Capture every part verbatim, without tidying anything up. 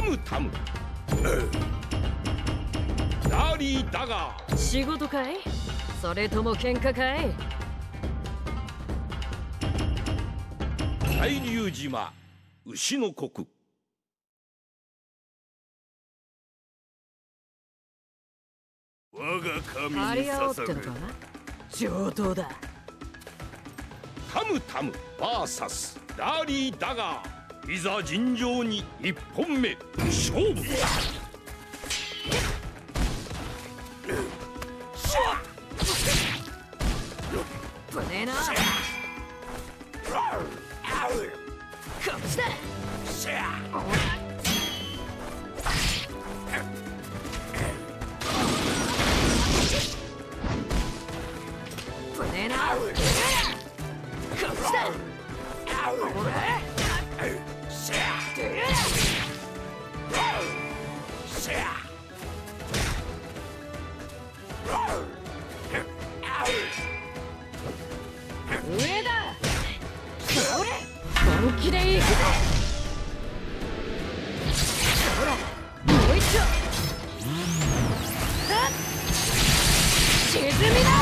ムタム。ラリーだが。 仕事かい、それとも喧嘩かい。 大龍島牛の国。 我が神に張り合おうって捧ぐ。 のか。上等だ。 タムタム ブイエス ラリーだが。いざ尋常に一本目勝負。 ぶねえな。こっちだ。ぶねえな。こっちだ。おら。上だ。それ本気で行くぜ。ほらもう一丁。沈みだ。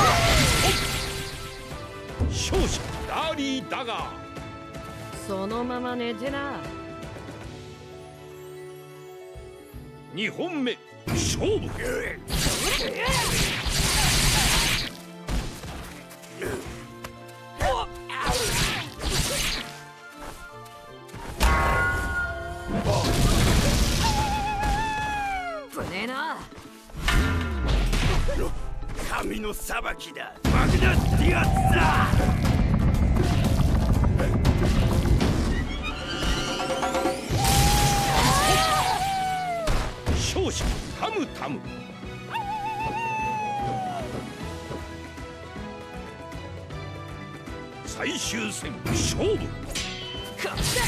勝者ラリーだが。 そのまま寝てな。 二本目勝負。 ぶねえな。 神の裁きだ。マグナスティアスだ。 勝者タムタム。最終戦勝負。 こっちだ。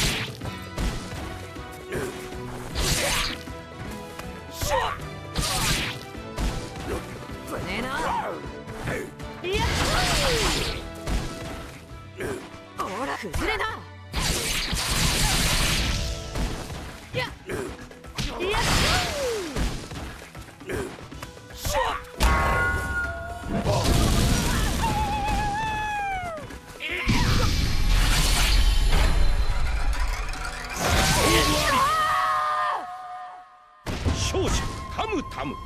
ぶねえな。いやほら崩れな。いやいや勝者タムタム。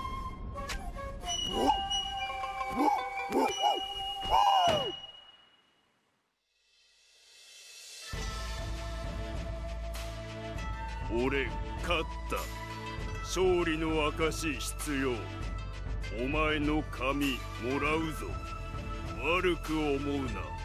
俺勝った。勝利の証必要。お前の髪もらうぞ。悪く思うな。